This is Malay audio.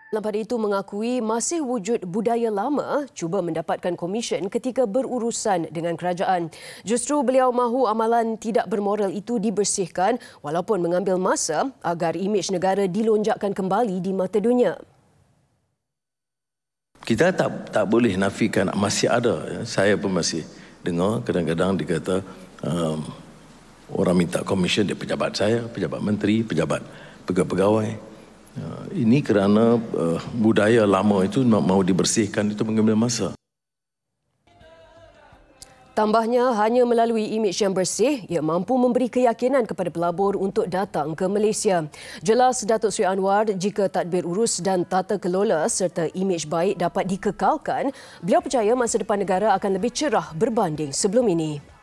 Dalam pada itu mengakui masih wujud budaya lama cuba mendapatkan komisen ketika berurusan dengan kerajaan. Justru beliau mahu amalan tidak bermoral itu dibersihkan walaupun mengambil masa agar imej negara dilonjakkan kembali di mata dunia. Kita tak boleh nafikan masih ada. Ya. Saya pun masih dengar kadang-kadang dikata orang minta komisen dari pejabat saya, pejabat menteri, pejabat pegawai. Ini kerana budaya lama itu mahu dibersihkan itu mengambil masa. Tambahnya, hanya melalui imej yang bersih, ia mampu memberi keyakinan kepada pelabur untuk datang ke Malaysia. Jelas Datuk Seri Anwar, jika tadbir urus dan tata kelola serta imej baik dapat dikekalkan, beliau percaya masa depan negara akan lebih cerah berbanding sebelum ini.